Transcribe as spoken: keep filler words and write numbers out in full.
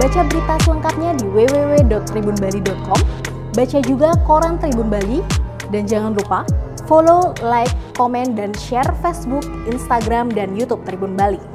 Baca berita selengkapnya di w w w dot tribun bali dot com. Baca juga koran Tribun Bali. Dan jangan lupa follow, like, komen, dan share Facebook, Instagram, dan YouTube Tribun Bali.